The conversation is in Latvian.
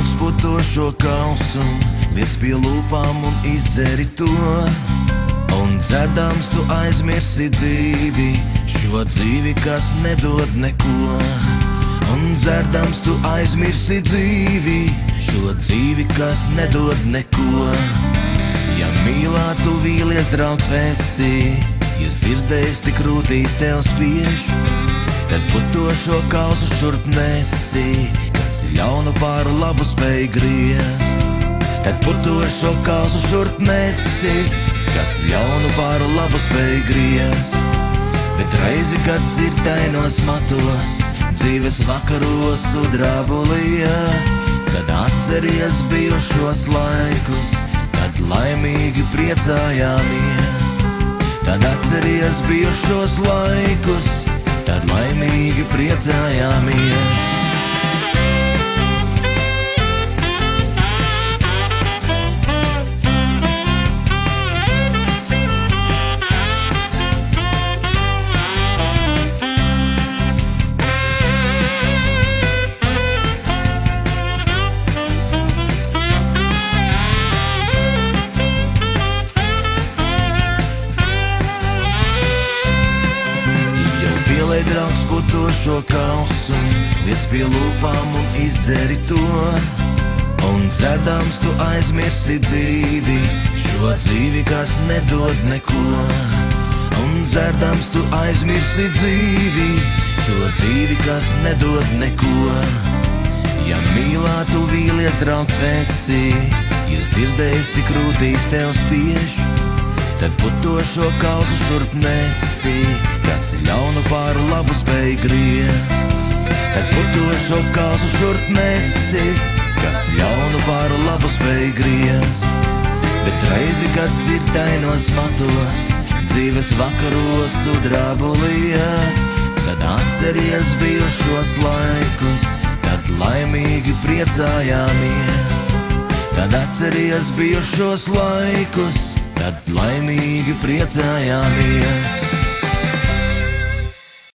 draugs putošo kausu, liec pie lūpām un izdzeri to. Un dzerdams tu aizmirsi dzīvi, šo dzīvi, kas nedod neko. Un dzerdams tu aizmirsi dzīvi, šo dzīvi, kas nedod neko. Ja mīlā tu vīlies, draugs esi, ja sirdēs tik rūtīs tev spiež, tad putošo kausu šurp nesi, kas ļaunu par labu spēj griezt. Tad putošo kausu šurp nesi, kas ļaunu par labu spēj griezt. Bet reizi, kad dzirtainos matos, dzīves vakaros sudrabulījās, kad atceries bijušos laikus, kad laimīgi priecājāmies. Tad atceries bijušos laikus, tad laimīgi priecājāmies. Draugs putošo kausu, liec pie lūpām un izdzeri to. Un dzerdams tu aizmirsi dzīvi, šo dzīvi, kas nedod neko. Un dzerdams tu aizmirsi dzīvi, šo dzīvi, kas nedod neko. Ja mīlā tu vīlies, draugs esi, ja sirdēs tik rūtīs tev spiež, tad putošo kausu šurp nesi, kas ļaunu par labu spēj griezt. Tad putošo kausu šurp nesi, kas ļaunu par labu spēj griezt. Bet reizi, kad dzirtainos matos, dzīves vakaros sudrabulījās, tad atceries bijušos laikus, kad laimīgi priecājāmies. Tad atceries bijušos laikus, tad laimīgi priecājāmies.